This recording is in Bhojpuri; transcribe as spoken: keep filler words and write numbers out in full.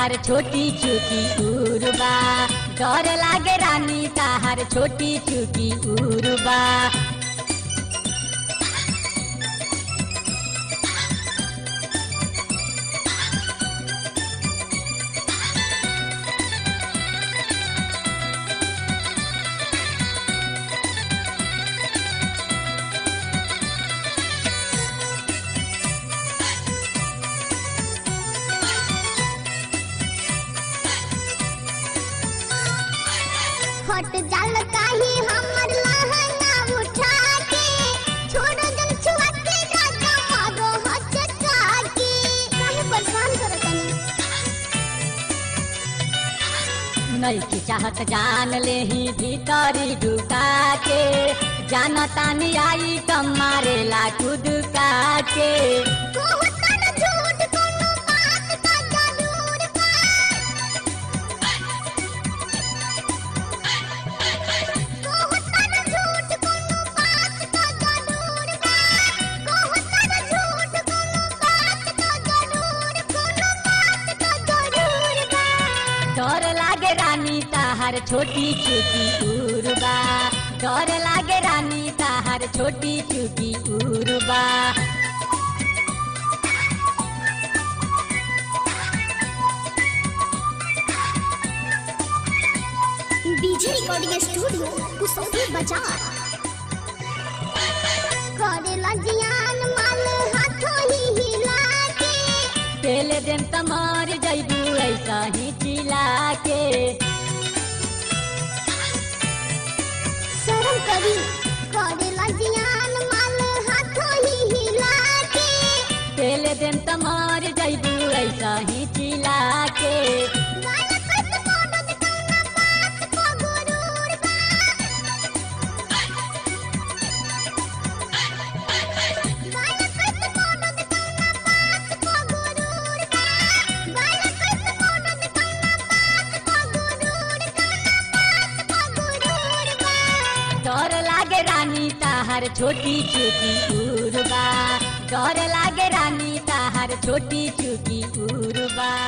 ताहार छोटी चुकी उर्बा, डर लागे रानी ताहार छोटी चुकी उर्बा। हट जाल काहे हमर लहंगा उठा के, छोड़ जन छुआ के राजा मारो हचका के, काहे परेशान करतनी। नहीं की चाहत जान ले ही भीतरी ढुका के, जानता नहीं आई कम मारेला खुद का के। डर लागे रानी ताहार छोटी चुकी उर्बा, डर लागे रानी ताहार छोटी चुकी उर्बा। डीजे रिकॉर्डिंग स्टूडियो कुसौती बाजार। करेला जियान माल हाथों ही हिला के, पहले दिन तमार जैबू ऐसा ही चिल्ला के। शर्म करी करेला जियान माल हाथों ही हिला के, पहले दिन तमार जैबू ऐसा ही चिल्ला के। डर लागे रानी ताहार छोटी चुकी उर्बा, डर लागे रानी ताहार छोटी चुकी उर्बा।